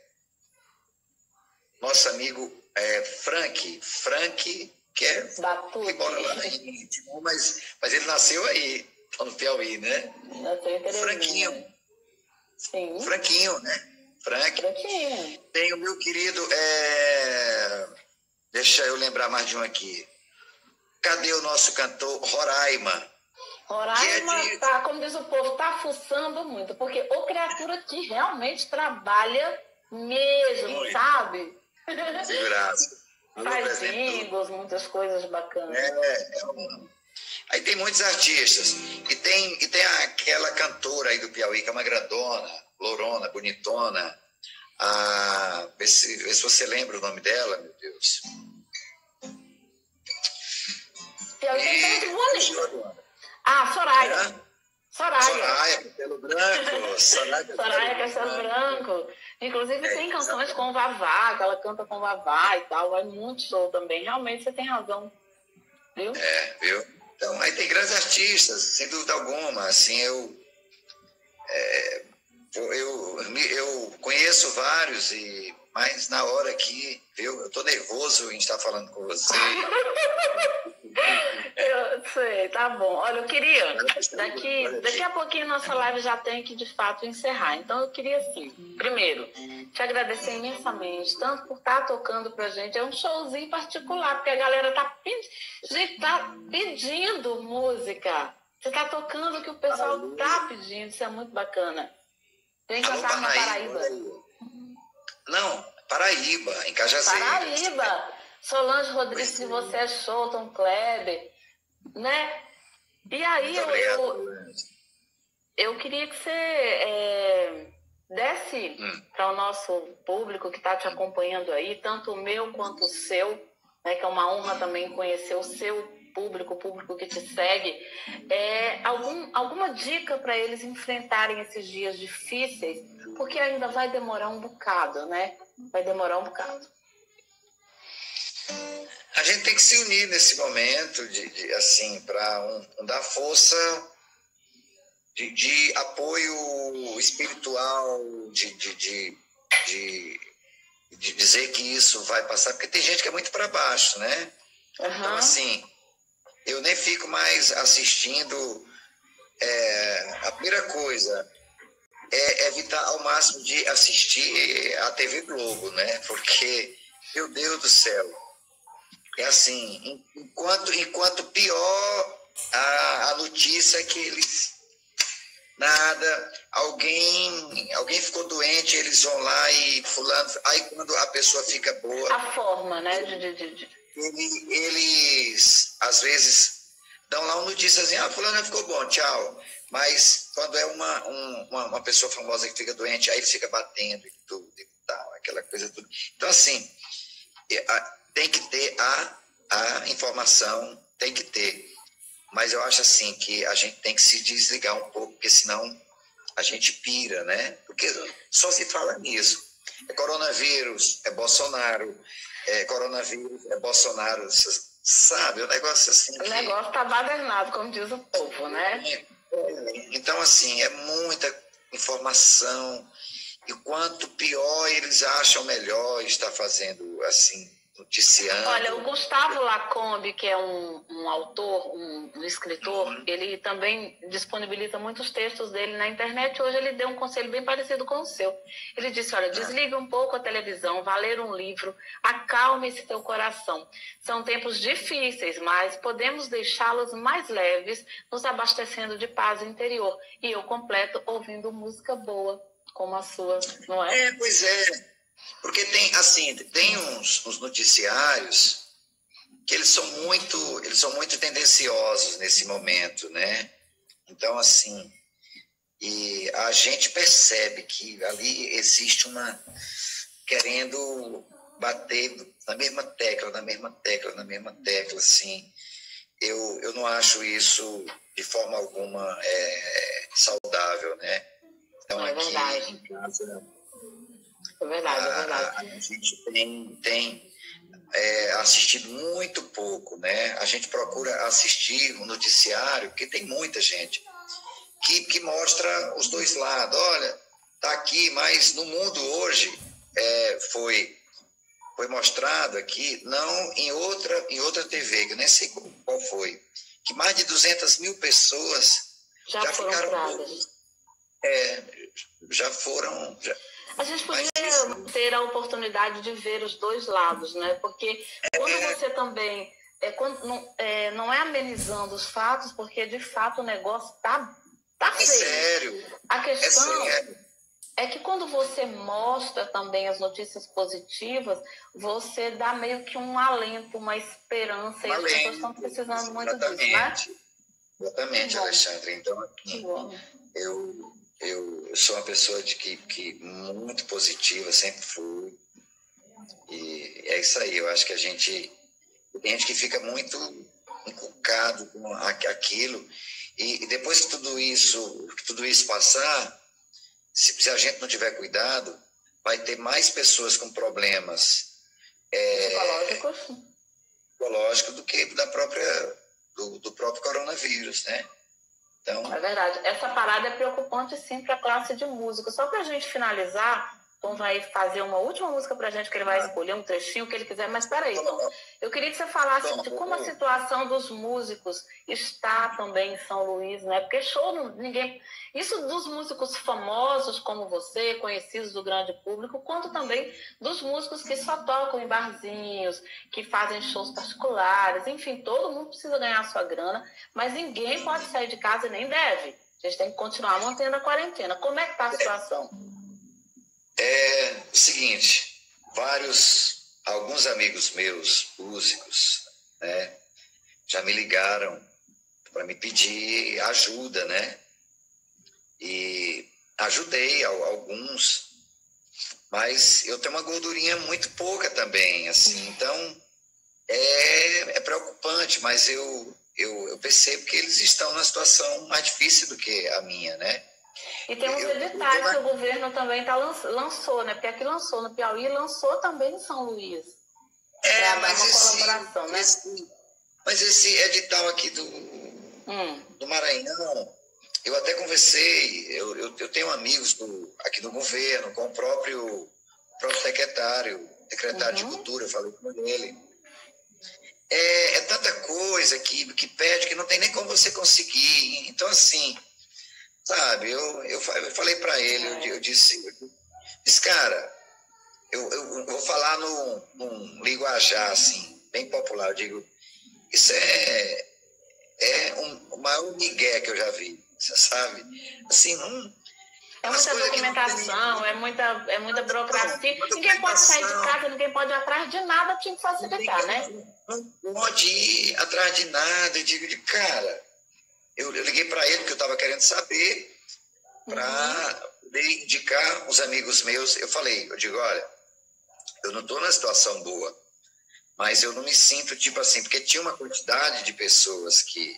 nosso amigo é, Frank, Frank, que é que mora lá em Timon, mas, mas ele nasceu aí, no Piauí, né? Franquinho. Sim. Franquinho, né? Frank. Franquinho. Tem o meu querido, é, deixa eu lembrar mais de um aqui. Cadê o nosso cantor Roraima? Roraima, é de... tá, como diz o povo, tá fuçando muito, porque o criatura que realmente trabalha mesmo, muito. Sabe? Segurança. Faz bingos, muitas coisas bacanas. É, é um... Aí tem muitos artistas. E tem, e tem aquela cantora aí do Piauí, que é uma grandona, lourona, bonitona. Ah, vê, se, vê se você lembra o nome dela, meu Deus. Piauí tem E... gente bonita. Ah, Soraya. É? Soraya. Soraya, Castelo Branco. Soraya, Soraya Castelo Branco. Inclusive É, tem canções exatamente. com Vavá, que ela canta com Vavá e tal. Vai muito show também. Realmente você tem razão. Viu? É, viu? Então, aí tem grandes artistas, sem dúvida alguma. Assim, eu, é, eu, eu, eu conheço vários, e, mas na hora aqui, viu? Eu tô nervoso em estar falando com você. Eu sei, tá bom. Olha, eu queria, daqui, daqui a pouquinho nossa live já tem que de fato encerrar. Então eu queria assim, primeiro, te agradecer imensamente, tanto por estar tocando pra gente. É um showzinho particular, porque a galera tá, pedi- gente, tá pedindo música. Você tá tocando o que o pessoal tá pedindo, isso é muito bacana. Vem Alô, cantar na Paraíba. Paraíba. Não, Paraíba, em Cajazeiras. Paraíba! Solange Rodrigues, Pois se é. você é show, Tom Kleber, né? E aí Muito eu, obrigado, eu, Luiz. eu queria que você é, desse Hum. para o nosso público que está te acompanhando aí, tanto o meu quanto o seu, né, que é uma honra também conhecer o seu público, o público que te segue, é, algum, alguma dica para eles enfrentarem esses dias difíceis, porque ainda vai demorar um bocado, né? Vai demorar um bocado. A gente tem que se unir nesse momento, de, de assim, para um, um dar força de, de apoio espiritual, de, de, de, de, de dizer que isso vai passar, porque tem gente que é muito para baixo, né? Uhum. Então, assim, eu nem fico mais assistindo. É, a primeira coisa é evitar ao máximo de assistir a T V Globo, né? Porque, meu Deus do céu, é assim, enquanto, enquanto pior a, a notícia é que eles, nada, alguém, alguém ficou doente, eles vão lá e fulano, aí quando a pessoa fica boa... A forma, né? De, de, de... Ele, eles, às vezes, dão lá uma notícia assim, ah, fulano ficou bom, tchau. Mas quando é uma, um, uma, uma pessoa famosa que fica doente, aí ele fica batendo e tudo e tal, aquela coisa tudo. Então, assim, tem que ter a, a informação, tem que ter. Mas eu acho, assim, que a gente tem que se desligar um pouco, porque senão a gente pira, né? Porque só se fala nisso. É coronavírus, é Bolsonaro, é coronavírus, é Bolsonaro, sabe? O negócio assim... O que... negócio tá badernado, como diz o povo, né? É, é, então, assim, é muita informação, e quanto pior eles acham melhor estar fazendo, assim, noticiando. Olha, o Gustavo Lacombe, que é um, um autor, um, um escritor, uhum. Ele também disponibiliza muitos textos dele na internet. Hoje ele deu um conselho bem parecido com o seu. Ele disse, olha, desligue um pouco a televisão, vá ler um livro, acalme esse teu coração. São tempos difíceis, mas podemos deixá-los mais leves, nos abastecendo de paz interior. E eu completo ouvindo música boa, como a sua, não é? É, pois é. Porque tem, assim, tem uns, uns noticiários que eles são muito, eles são muito tendenciosos nesse momento, né? Então, assim, e a gente percebe que ali existe uma... querendo bater na mesma tecla, na mesma tecla, na mesma tecla, assim. Eu, eu não acho isso de forma alguma é, saudável, né? Então, é aqui verdade. em casa... É verdade, é verdade. A, a gente tem, tem é, assistido muito pouco, né? A gente procura assistir o um noticiário, porque tem muita gente que, que mostra os dois lados. Olha, tá aqui, mas no mundo hoje é, foi, foi mostrado aqui, não em outra, em outra T V, que eu nem sei qual foi, que mais de duzentas mil pessoas já, já ficaram curadas. É, já foram... Já, a gente podia isso... ter a oportunidade de ver os dois lados, né? Porque quando é... você também... É, quando, não, é, não é amenizando os fatos, porque de fato o negócio tá, tá é feio. Sério. A questão é, sério. é que quando você mostra também as notícias positivas, você dá meio que um alento, uma esperança, um e as alento, pessoas estão precisando muito disso, né? Exatamente, Alexandre. Então, aqui, eu... Eu sou uma pessoa de que, que muito positiva, sempre fui. E é isso aí, eu acho que a gente... Tem gente que fica muito inculcado com aquilo, e, e depois que tudo isso, que tudo isso passar, se, se a gente não tiver cuidado, vai ter mais pessoas com problemas é, psicológicos psicológicos do que da própria, do, do próprio coronavírus, né? Então... É verdade. Essa parada é preocupante, sim, para a classe de músicos. Só para a gente finalizar, Tom vai fazer uma última música para a gente, que ele vai escolher um trechinho que ele quiser. Mas peraí, Tom, eu queria que você falasse de como a situação dos músicos está também em São Luís, né? Porque show, ninguém... Isso dos músicos famosos como você, conhecidos do grande público, quanto também dos músicos que só tocam em barzinhos, que fazem shows particulares. Enfim, todo mundo precisa ganhar a sua grana, mas ninguém pode sair de casa e nem deve. A gente tem que continuar mantendo a quarentena. Como é que está a situação? É o seguinte, vários, alguns amigos meus, músicos, né, já me ligaram para me pedir ajuda, né? E ajudei alguns, mas eu tenho uma gordurinha muito pouca também, assim, então é, é preocupante, mas eu, eu, eu percebo que eles estão numa situação mais difícil do que a minha, né? E tem uns editais que o governo também tá, lançou, né? Porque aqui lançou no Piauí, lançou também em São Luís. É, mas esse, colaboração, né? esse, mas esse edital aqui do, hum. do Maranhão, eu até conversei, eu, eu, eu tenho amigos do, aqui do governo, com o próprio, o próprio secretário, secretário uhum. de Cultura, eu falei com ele. É, é tanta coisa que, que pede que não tem nem como você conseguir. Então, assim... Sabe, eu, eu, eu falei para ele, eu, eu, disse, eu disse, cara, eu, eu vou falar num, num linguajar, assim, bem popular, eu digo, isso é, é um, o maior migué que eu já vi, você sabe? Assim, não... É muita documentação, é muita, é muita burocracia, não, ninguém pode sair de casa, ninguém pode ir atrás de nada, tinha que facilitar, né? Não pode ir atrás de nada, eu digo, de cara... Eu, eu liguei para ele, porque eu estava querendo saber, para uhum. indicar uns amigos meus. Eu falei, eu digo, olha, eu não estou numa situação boa, mas eu não me sinto, tipo assim, porque tinha uma quantidade de pessoas que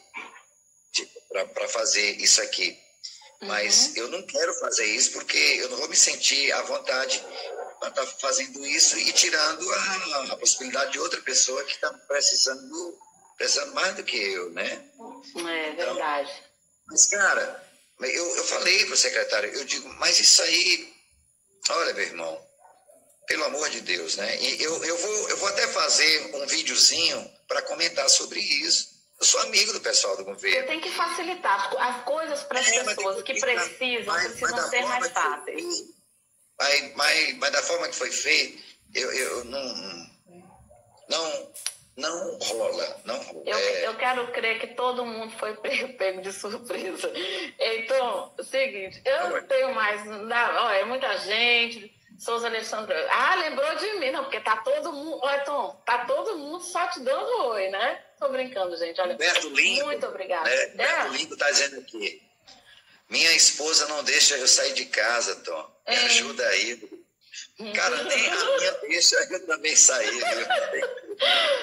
para fazer isso aqui. Uhum. Mas eu não quero fazer isso, porque eu não vou me sentir à vontade para estar tá fazendo isso e tirando a, a possibilidade de outra pessoa que está precisando, precisando mais do que eu, né? É verdade. Então, mas, cara, eu, eu falei para o secretário, eu digo, mas isso aí, olha, meu irmão, pelo amor de Deus, né? E eu, eu, vou, eu vou até fazer um videozinho para comentar sobre isso. Eu sou amigo do pessoal do governo. Você tem que facilitar as coisas para as é, pessoas que, que precisam, mas, precisam mas ser mais fáceis. Mas, mas, mas da forma que foi feito, eu, eu não... não Não rola, não rola. Eu, é... eu quero crer que todo mundo foi pego de surpresa. Então, é o seguinte, eu não tenho mais... Não, ó, é muita gente, Souza Alexandre... Ah, lembrou de mim, não, porque tá todo mundo... Olha, Tom, tá todo mundo só te dando oi, né? Tô brincando, gente. Olha, Humberto Limpo, muito obrigada. Né? Humberto é. Limpo tá dizendo aqui, minha esposa não deixa eu sair de casa, Tom. Me é. ajuda aí. Cara, nem a minha deixa eu também sair, viu?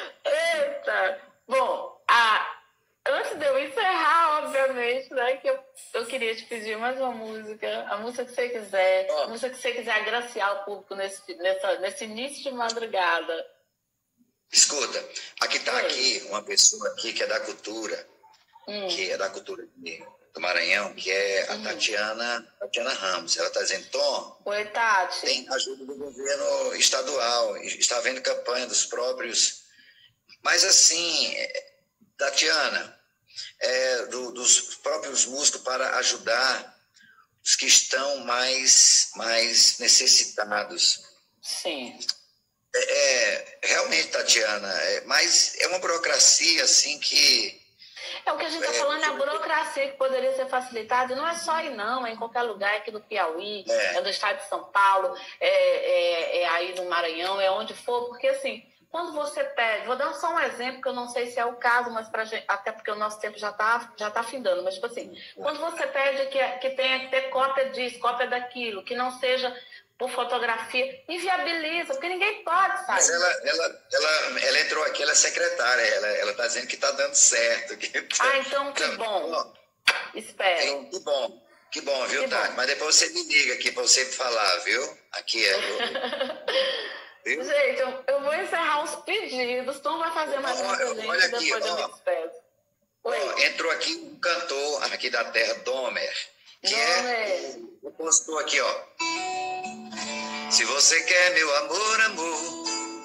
Eita! Bom, a, antes de eu encerrar, obviamente, né, que eu, eu queria te pedir mais uma música, a música que você quiser, oh. a música que você quiser agraciar o público nesse, nessa, nesse início de madrugada. Escuta, aqui tá Oi. aqui uma pessoa aqui que é da cultura, hum. que é da cultura do Maranhão, que é a hum. Tatiana, Tatiana Ramos. Ela está dizendo, Tom, Oi, Tati. Tem ajuda do governo estadual, está havendo campanha dos próprios... Mas assim, Tatiana, é, do, dos próprios músicos para ajudar os que estão mais, mais necessitados. Sim. É, é, realmente, Tatiana, é, mas é uma burocracia assim que... É o que a gente está é, falando, é a burocracia que poderia ser facilitada, e não é só aí não, é em qualquer lugar, é aqui do Piauí, é, é do estado de São Paulo, é, é, é aí no Maranhão, é onde for, porque assim, quando você pede, vou dar só um exemplo, que eu não sei se é o caso, mas pra gente, até porque o nosso tempo já está já tá findando, mas tipo assim, quando você pede que, que tenha que ter cópia disso, cópia daquilo, que não seja por fotografia, inviabiliza, porque ninguém pode sair. Mas ela, ela, ela, ela entrou aqui, ela é secretária, ela está dizendo que está dando certo. Que tá, ah, então que bom. Espero. Então, que bom, que bom, viu, Tati? Mas depois você me liga aqui para você falar, viu? Aqui é... Viu? Gente, eu, eu vou encerrar os pedidos, Tom vai fazer mais uma gente, olha aqui, depois ó, eu me despeço. Ó, entrou aqui um cantor aqui da terra, Domer, que Domer. é o compositor aqui, ó. Se você quer meu amor, amor,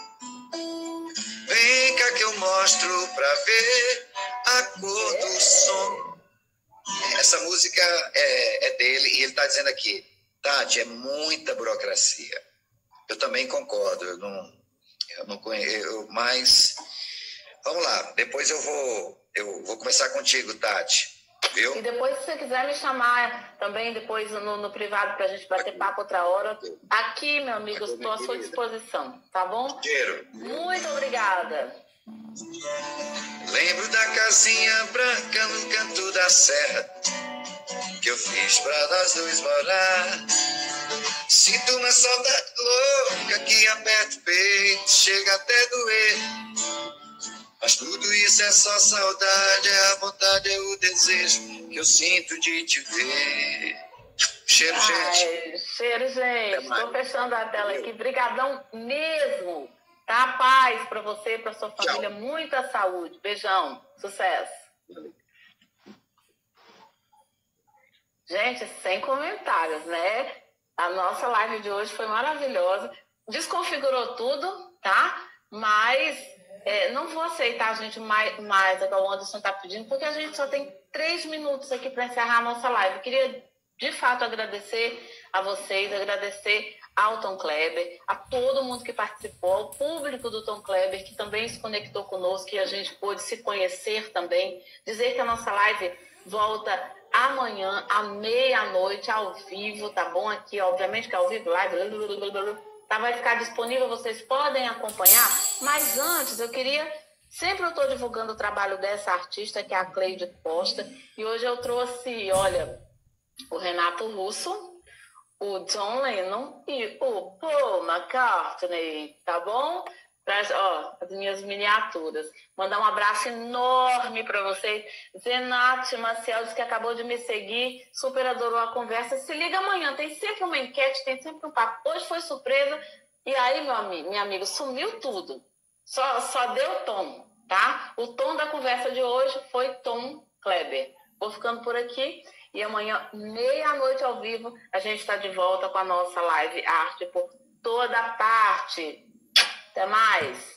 vem cá que eu mostro pra ver a cor é. do som. Essa música é, é dele e ele tá dizendo aqui, Tati, é muita burocracia. Eu também concordo, eu não, eu não conheço, mas vamos lá, depois eu vou, eu vou conversar contigo, Tati, viu? E depois, se você quiser me chamar também, depois no, no privado, para a gente bater aqui. papo outra hora, aqui, meu amigo, eu estou à sua disposição, tá bom? Quero. Muito obrigada. Lembro da casinha branca no canto da serra, que eu fiz para nós dois morar. Sinto uma saudade louca que aperta o peito, chega até doer. Mas tudo isso é só saudade, é a vontade, é o desejo que eu sinto de te ver. Cheiro, Ai, gente. Cheiro, gente. Estou fechando a tela aqui. Brigadão mesmo. Tá? Paz para você, para sua família. Tchau. Muita saúde. Beijão. Sucesso. Gente, sem comentários, né? A nossa live de hoje foi maravilhosa. Desconfigurou tudo, tá? Mas é, não vou aceitar, gente, mais, mais igual o Anderson tá pedindo, porque a gente só tem três minutos aqui para encerrar a nossa live. Eu queria, de fato, agradecer a vocês, agradecer ao Tom Kleber, a todo mundo que participou, ao público do Tom Kleber, que também se conectou conosco, e a gente pôde se conhecer também. Dizer que a nossa live volta amanhã, à meia-noite, ao vivo, tá bom? Aqui, obviamente, que é ao vivo, live, tá, vai ficar disponível, vocês podem acompanhar. Mas antes, eu queria... Sempre eu estou divulgando o trabalho dessa artista, que é a Cleide Costa, e hoje eu trouxe, olha, o Renato Russo, o John Lennon e o Paul McCartney, tá bom? Pra, ó, as minhas miniaturas. Mandar um abraço enorme para vocês. Zenate Maciel, que acabou de me seguir, super adorou a conversa. Se liga amanhã, tem sempre uma enquete, tem sempre um papo. Hoje foi surpresa, e aí, meu amigo, meu amigo, sumiu tudo. Só, só deu tom, tá? O tom da conversa de hoje foi Tom Kleber. Vou ficando por aqui. E amanhã, meia-noite ao vivo, a gente está de volta com a nossa live Arte por Toda Parte. Até mais!